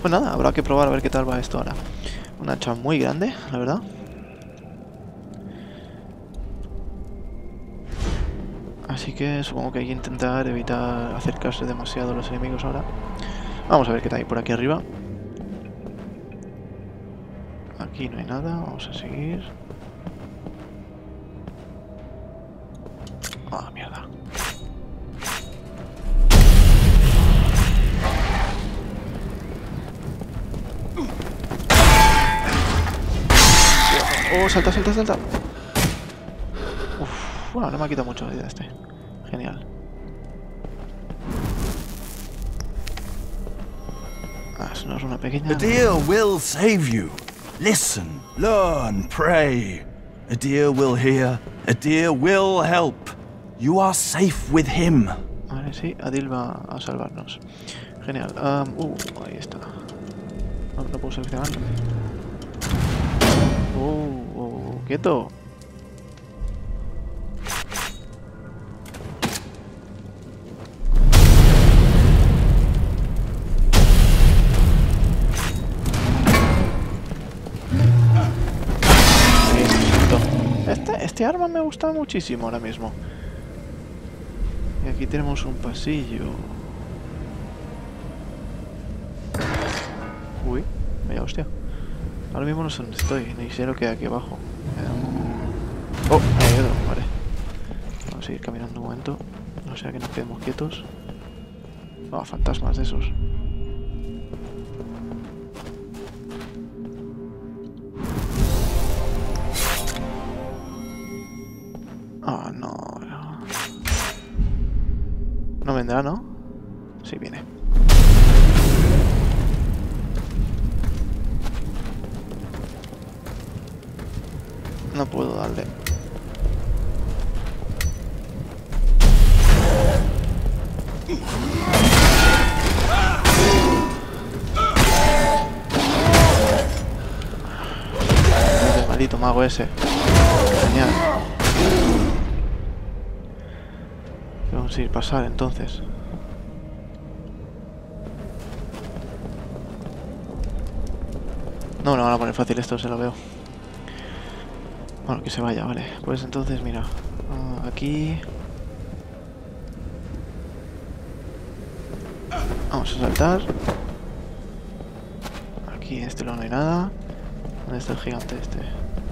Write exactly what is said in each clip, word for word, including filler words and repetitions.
Pues nada, habrá que probar a ver qué tal va esto ahora. Una hacha muy grande, la verdad. Así que supongo que hay que intentar evitar acercarse demasiado a los enemigos ahora. Vamos a ver qué tal hay por aquí arriba. Aquí no hay nada, vamos a seguir. Ah, mierda. Oh, salta, salta, salta. Uf, bueno, no me ha quitado mucho la vida este. Genial. Ah, eso no es una pequeña... A deer will save you. Listen, learn, pray. A deer will hear. A deer will help. You are safe with him. Vale, sí, Adil va a salvarnos. Genial. Um, uh, ahí está. No, no puedo seleccionarlo. Uh, uh, quieto. Este, este arma me gusta muchísimo ahora mismo. Y aquí tenemos un pasillo. Uy, vaya hostia. Ahora mismo no sé dónde estoy, ni sé lo que hay aquí abajo. Oh, ahí hay otro, vale. Vamos a seguir caminando un momento. No sea que nos quedemos quietos. Oh, fantasmas de esos. Ah, no, no. No vendrá, ¿no? Sí, viene. No puedo darle. El maldito mago ese. Genial. Vamos a ir a pasar entonces. No, no van a poner fácil esto, se lo veo. Bueno, que se vaya, vale. Pues entonces, mira. Uh, aquí... Vamos a saltar. Aquí en este lado no hay nada. ¿Dónde está el gigante este?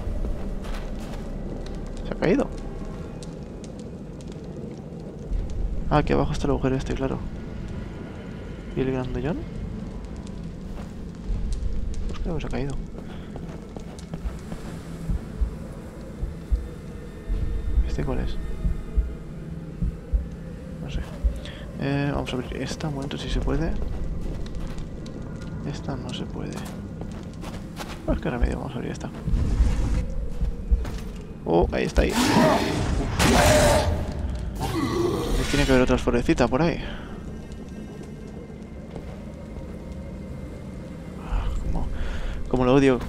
¿Se ha caído? Ah, aquí abajo está el agujero este, claro. ¿Y el grandullón? Pues creo que se ha caído. ¿Este cuál es? No sé. Eh, vamos a abrir esta, un momento si se puede. Esta no se puede. Pues qué remedio, vamos a abrir esta. Oh, ahí está ahí. Uf. Tiene que haber otra florecita por ahí. Como, como lo odio.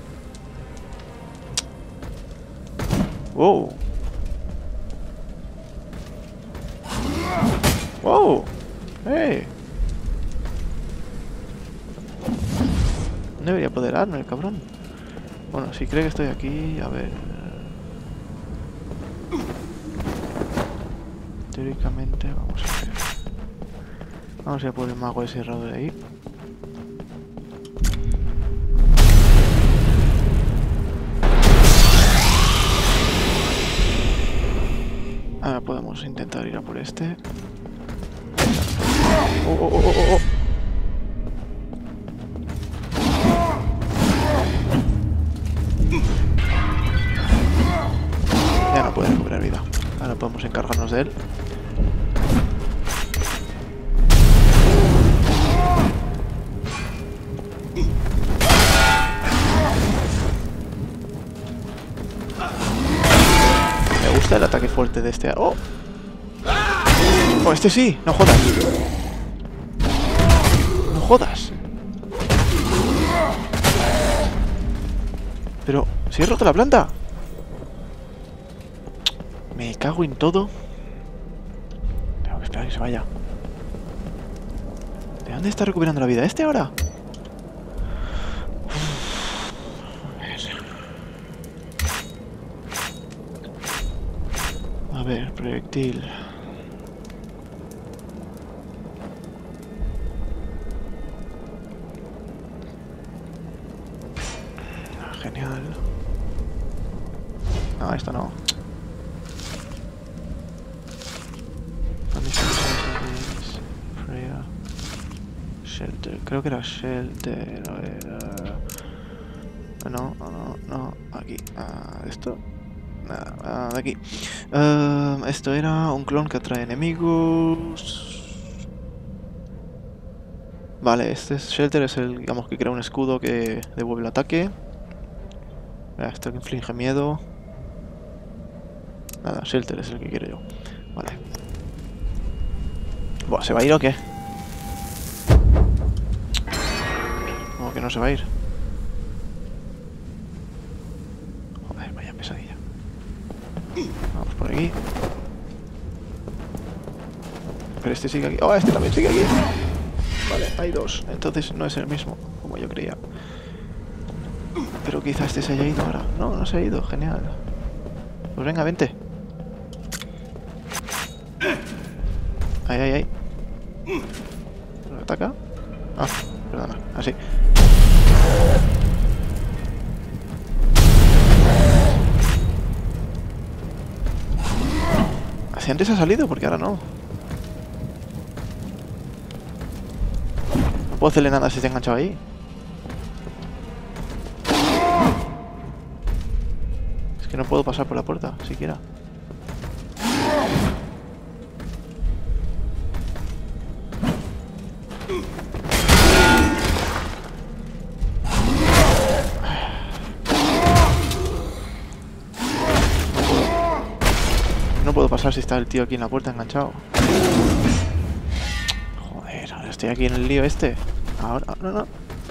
Wow. Wow. Hey. No debería poder darme el cabrón. Bueno, si cree que estoy aquí, a ver. Teóricamente, vamos a ver. Vamos a ir por el mago ese raro de ahí. Ahora podemos intentar ir a por este. Oh, oh, oh, oh, oh. Ya no puede recuperar vida. Ahora podemos encargarnos de él. Me gusta el ataque fuerte de este. ¡Oh! ¡Oh, este sí! ¡No jodas! ¡No jodas! Pero, ¿se ha roto la planta? Me cago en todo. Tengo que esperar a que se vaya. ¿De dónde está recuperando la vida? ¿Este ahora? ver, proyectil. Ah, genial. No, esto no. Freya. Shelter. Creo que era Shelter. A ver. Uh... No, no, no, no. Aquí. Ah, esto. Nada, ah, de aquí. Uh, esto era un clon que atrae enemigos. Vale, este es Shelter, es el, digamos, que crea un escudo que devuelve el ataque. Esto que inflige miedo. Nada, Shelter es el que quiero yo. Vale. Buah, ¿se va a ir o qué? Como que no se va a ir. Joder, vaya pesadilla. Vamos por aquí. Pero este sigue aquí. ¡Oh, este también sigue aquí! Vale, hay dos. Entonces no es el mismo, como yo creía. Pero quizá este se haya ido ahora. No, no se ha ido. Genial. Pues venga, vente. Ahí, ahí, ahí. ¿Lo ataca? Ah, perdona. Así. Así antes ha salido, porque ahora no. No puedo hacerle nada si está enganchado ahí. Es que no puedo pasar por la puerta, siquiera. No puedo pasar si está el tío aquí en la puerta enganchado. Joder, ahora estoy aquí en el lío este. Ahora, no, no.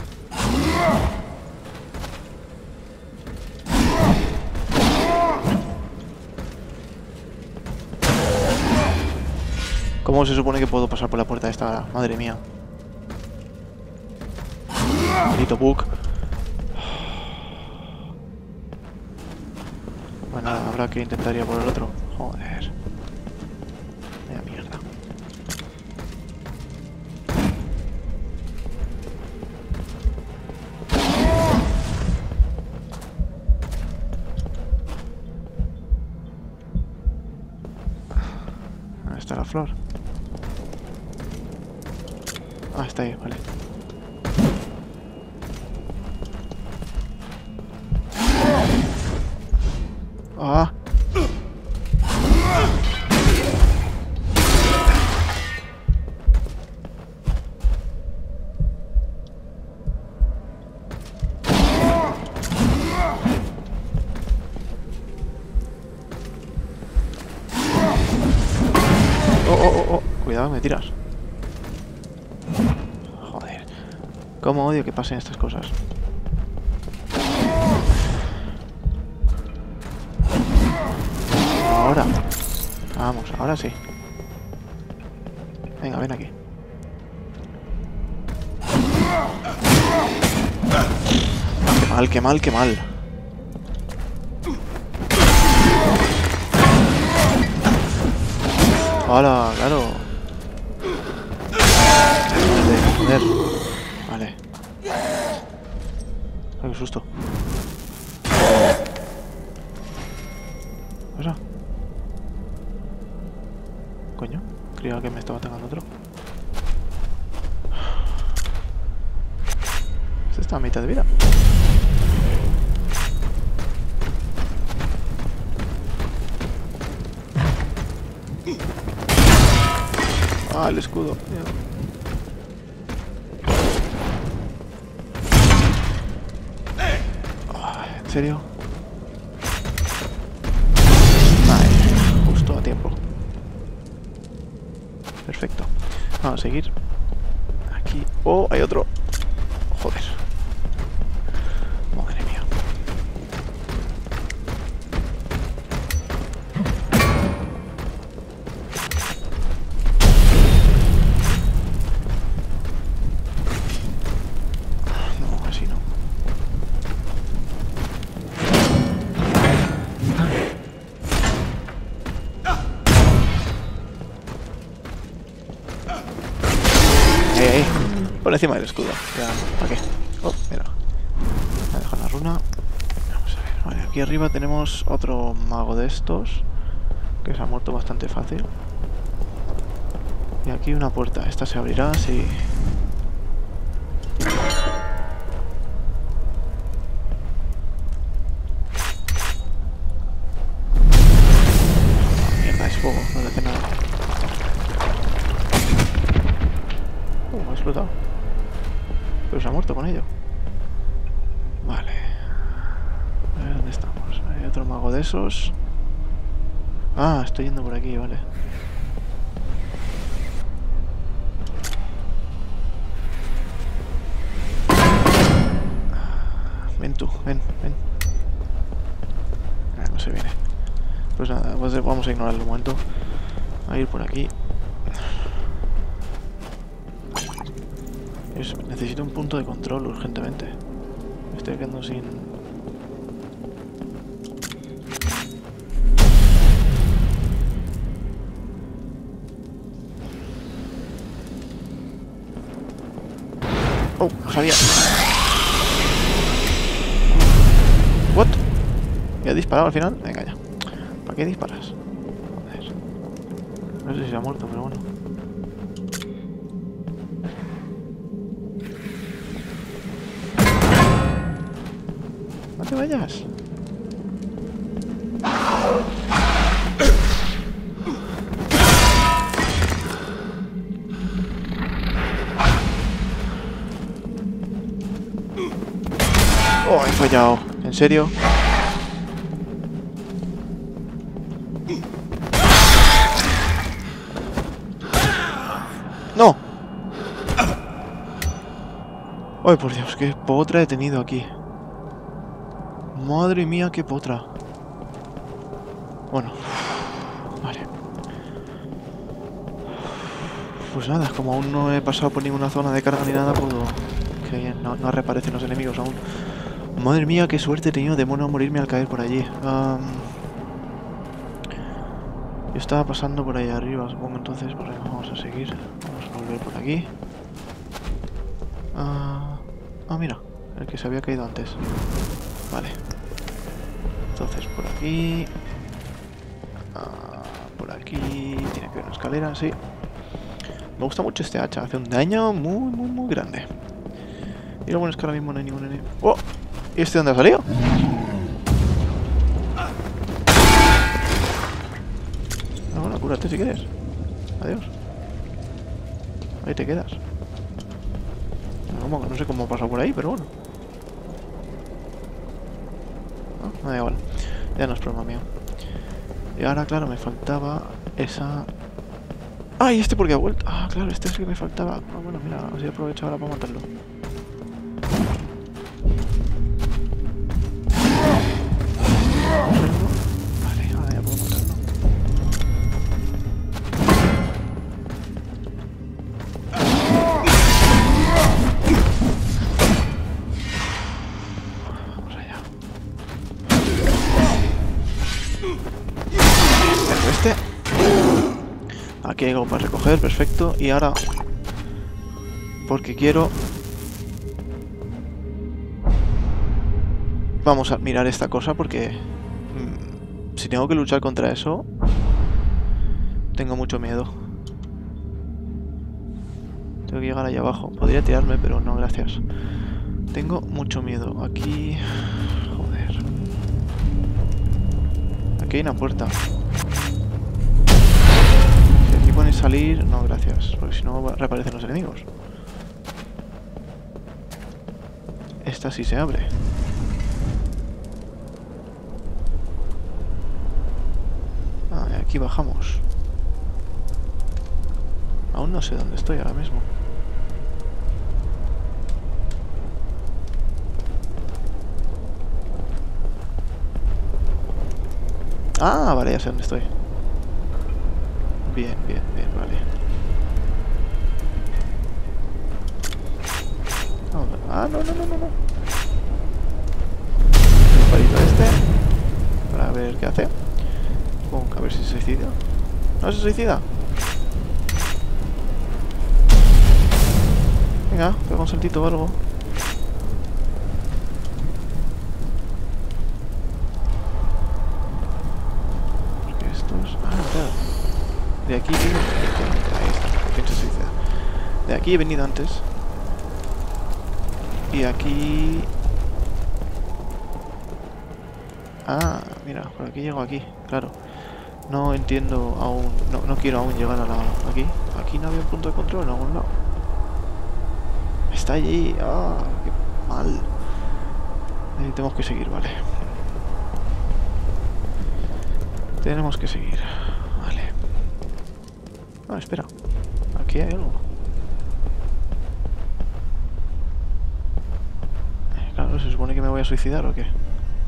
¿Cómo se supone que puedo pasar por la puerta esta ahora? Madre mía. Maldito bug. Bueno, habrá que intentar ir por el otro. Joder. Vaya mierda. ¿Dónde está la flor? Ah, está ahí, vale. Ah. Oh, oh, oh, oh. Cuidado, me tiras. Joder. Cómo odio que pasen estas cosas. Ahora. Vamos, ahora sí. Venga, ven aquí. Qué mal, qué mal, qué mal. Hola, claro. Joder. Vale. Ay, qué susto. ¿Qué pasa? Coño, creía que me estaba atacando otro. Este está a mitad de vida. Ah, el escudo. Oh, ¿en serio? Ay, justo a tiempo. Perfecto. Vamos a seguir. Aquí. Oh, hay otro. Joder. Madre mía. No, así no. Por encima del escudo. Ya, ¿para qué? Oh, mira. Me dejo la runa. Vamos a ver. Vale, aquí arriba tenemos otro mago de estos. Que se ha muerto bastante fácil. Y aquí una puerta. Esta se abrirá, sí. Mierda, es fuego. No le hace nada. Uh, me ha explotado. Pero se ha muerto con ello. Vale. A ver dónde estamos. Hay otro mago de esos. Ah, estoy yendo por aquí, vale. Ven tú, ven, ven. Ah, no se viene. Pues nada, pues vamos a ignorarlo un momento. A ir por aquí. Es, necesito un punto de control urgentemente. Me estoy quedando sin... Oh, no sabía. What? ¿Ya he disparado al final? Venga ya. ¿Para qué disparas? Joder. No sé si se ha muerto, pero bueno. No te vayas. Oh, he fallado. ¿En serio? ¡No! ¡Ay, por Dios! ¡Qué potra he tenido aquí! ¡Madre mía, qué potra! Bueno. Vale. Pues nada, como aún no he pasado por ninguna zona de carga ni nada, puedo... Que bien, no, no reaparecen los enemigos aún. Madre mía, qué suerte he tenido de mono morirme al caer por allí. Um, yo estaba pasando por ahí arriba, supongo, entonces pues venga, vamos a seguir. Vamos a volver por aquí. Ah, ah, mira, el que se había caído antes. Vale. Entonces por aquí... Ah, por aquí... Tiene que haber una escalera, sí. Me gusta mucho este hacha, hace un daño muy, muy, muy grande. Y lo bueno es que ahora mismo no hay ningún enemigo. ¡Oh! ¿Y este dónde ha salido? Ah, bueno, cúrate si quieres. Adiós. Ahí te quedas. No, no sé cómo ha pasado por ahí, pero bueno. No, me da igual. Ya no es problema mío. Y ahora, claro, me faltaba esa... ¡Ah! ¿Y este por qué ha vuelto? Ah, claro, este es el que me faltaba. Ah, bueno, mira, así aprovecho ahora para matarlo. Vale, ahora ya puedo matarlo. Vamos allá. Pero este... Aquí hay algo para recoger, perfecto. Y ahora... Porque quiero... Vamos a mirar esta cosa porque... Mmm, si tengo que luchar contra eso... Tengo mucho miedo. Tengo que llegar allá abajo. Podría tirarme, pero no, gracias. Tengo mucho miedo. Aquí... Joder. Aquí hay una puerta. Si aquí pone salir... No, gracias. Porque si no reaparecen los enemigos. Esta sí se abre. Ah, aquí bajamos. Aún no sé dónde estoy ahora mismo. Ah, vale, ya sé dónde estoy. Bien, bien, bien, vale. Ah, no, no, no, no, no. El palito este. Para ver qué hace. Pum, a ver si se suicida. ¿No se suicida? Venga, pega un saltito o algo. Porque estos... Ah, claro. De aquí... Ahí está, piensa suicida. De aquí he venido antes. Y aquí... Ah, mira, por aquí llego aquí, claro. No entiendo aún, no, no quiero aún llegar a la... Aquí, aquí no había un punto de control en algún lado. Está allí, ah, qué mal. Eh, tenemos que seguir, vale. Tenemos que seguir, vale. Ah, espera, aquí hay algo. Eh, claro, ¿se supone que me voy a suicidar o qué?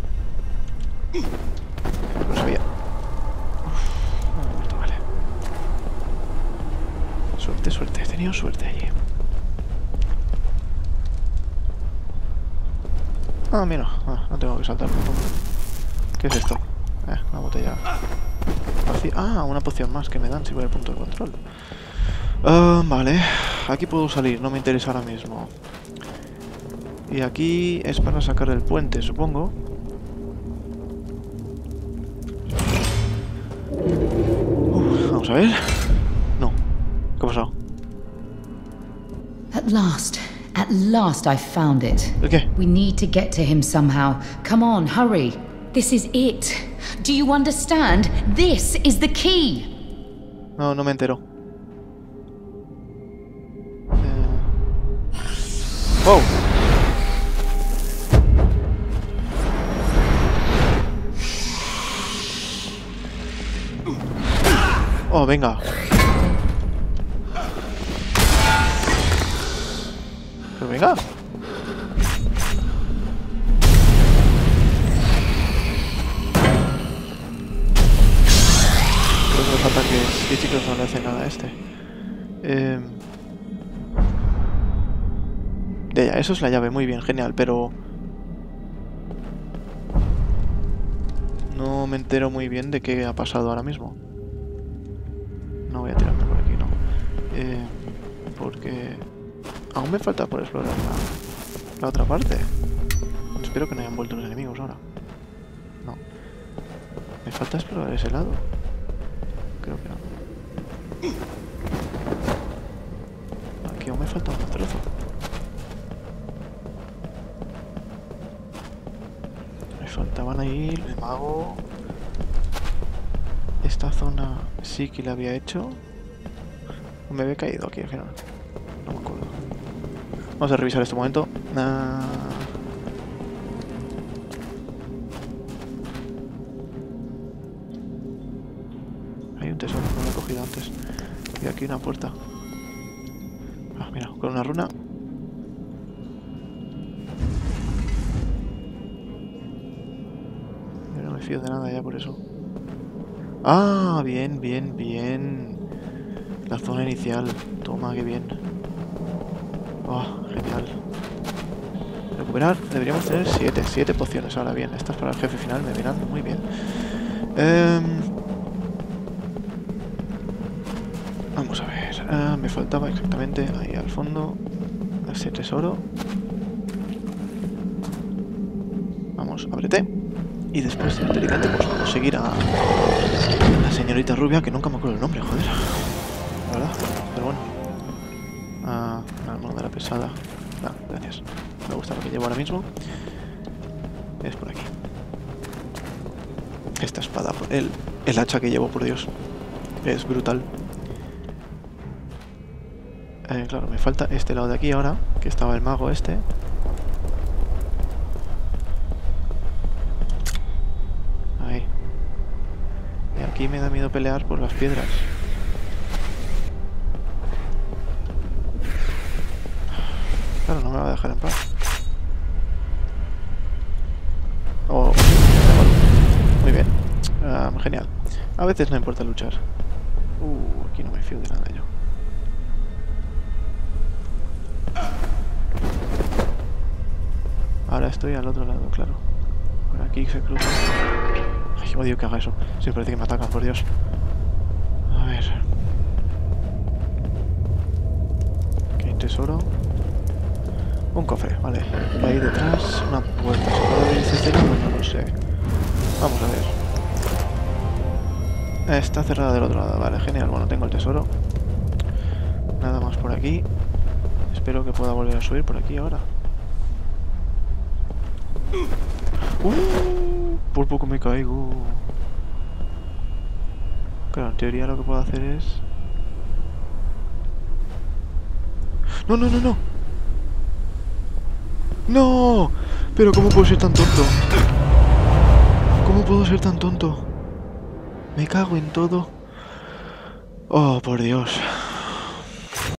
Lo sabía. Uf, no me he muerto, vale. Suerte, suerte. He tenido suerte allí. Ah, mira. Ah, no tengo que saltar tampoco. ¿Qué es esto? Eh, una botella vacía. Ah, una poción más que me dan si voy al punto de control. Uh, vale. Aquí puedo salir. No me interesa ahora mismo. Y aquí es para sacar el puente, supongo. Vamos a ver. No. ¿Qué ha pasado? At last. At last I found it. ¿El qué? We need to get to him somehow. Come on, hurry. This is it. Do you understand? This is the key. No, no me entero. Eh... ¡Wow! Oh, venga. Pero venga. Creo que los ataques físicos no le hacen nada a este. Eh... Ya, ya, eso es la llave, muy bien, genial, pero... No me entero muy bien de qué ha pasado ahora mismo. No voy a tirarme por aquí, no. Eh, porque... Aún me falta por explorar la, la otra parte. Espero que no hayan vuelto los enemigos ahora. No. Me falta explorar ese lado. Creo que no. Aquí aún me falta un trozo. Me faltaban ahí el mago. Esta zona sí que la había hecho. Me había caído aquí al final. No me acuerdo. Vamos a revisar este momento. Ah. Hay un tesoro, no lo he cogido antes. Y aquí una puerta. Ah, mira, con una runa. Yo no me fío de nada ya por eso. Ah, bien, bien, bien. La zona inicial. Toma, qué bien. Oh, genial. Recuperar. Deberíamos tener siete, siete pociones ahora. Bien, estas para el jefe final me miran muy bien. Eh, vamos a ver. Ah, me faltaba exactamente ahí al fondo ese tesoro. Vamos, ábrete. Y después, inteligente, pues vamos a seguir a la señorita rubia, que nunca me acuerdo el nombre, joder. La verdad, pero bueno. Ah, la armadura pesada. Ah, gracias. Me gusta lo que llevo ahora mismo. Es por aquí. Esta espada, el, el hacha que llevo, por Dios. Es brutal. Eh, claro, me falta este lado de aquí ahora, que estaba el mago este. Ahí. Y aquí me da miedo pelear por las piedras. Claro, no me va a dejar en paz. Oh, muy bien. Um, genial. A veces no importa luchar. Uh, aquí no me fío de nada yo. Ahora estoy al otro lado, claro. Por aquí se cruza. Ay, odio que haga eso. Sí, parece que me atacan, por Dios. A ver. Aquí hay tesoro. Un cofre, vale. Y ahí detrás una puerta. ¿Se puede abrir desde cero? No lo sé. Vamos a ver. Está cerrada del otro lado. Vale, genial. Bueno, tengo el tesoro. Nada más por aquí. Espero que pueda volver a subir por aquí ahora. Uh, por poco me caigo. Claro, en teoría lo que puedo hacer es... ¡No, no, no, no! ¡No! Pero ¿cómo puedo ser tan tonto? ¿Cómo puedo ser tan tonto? Me cago en todo. Oh, por Dios.